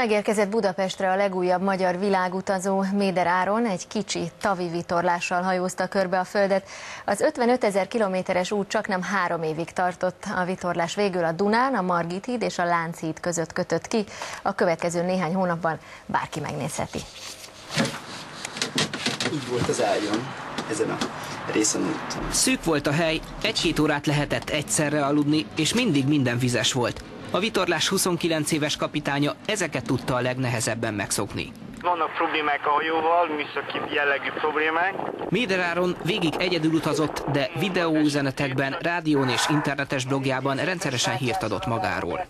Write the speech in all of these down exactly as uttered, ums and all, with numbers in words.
Megérkezett Budapestre a legújabb magyar világutazó. Méder Áron egy kicsi tavi vitorlással hajózta körbe a Földet. Az ötvenöt ezer kilométeres út csaknem három évig tartott. A vitorlás végül a Dunán, a Margit híd és a Lánchíd között kötött ki. A következő néhány hónapban bárki megnézheti. Így volt az ágyon, ezen a részen út. Szűk volt a hely, egy-két órát lehetett egyszerre aludni, és mindig minden vizes volt. A vitorlás huszonkilenc éves kapitánya ezeket tudta a legnehezebben megszokni. Vannak problémák a hajóval, műszaki jellegű problémák. Méder Áron végig egyedül utazott, de videóüzenetekben, rádión és internetes blogjában rendszeresen hírt adott magáról.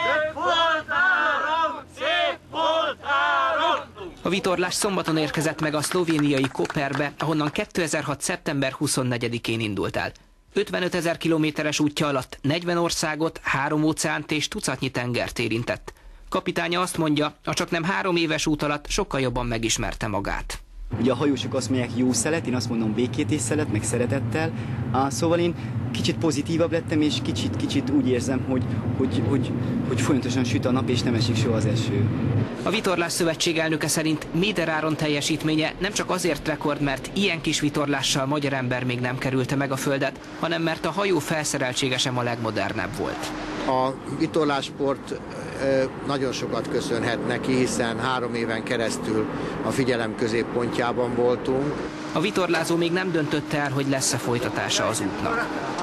A vitorlás szombaton érkezett meg a szlovéniai Koperbe, ahonnan kétezer-hat. szeptember huszonnegyedikén indult el. ötvenöt ezer kilométeres útja alatt negyven országot, három óceánt és tucatnyi tengert érintett. Kapitánya azt mondja, a csaknem három éves út alatt sokkal jobban megismerte magát. Ugye a hajósok azt mondják jó szelet, én azt mondom békét és szelet, meg szeretettel. Ah, szóval én kicsit pozitívabb lettem, és kicsit, kicsit úgy érzem, hogy, hogy, hogy, hogy folyamatosan süt a nap, és nem esik soha az eső. A Vitorlás Szövetség elnöke szerint Méder Áron teljesítménye nem csak azért rekord, mert ilyen kis vitorlással magyar ember még nem kerülte meg a Földet, hanem mert a hajó felszereltsége sem a legmodernebb volt. A vitorlásport nagyon sokat köszönhet neki, hiszen három éven keresztül a figyelem középpontjában voltunk. A vitorlázó még nem döntötte el, hogy lesz-e folytatása az útnak.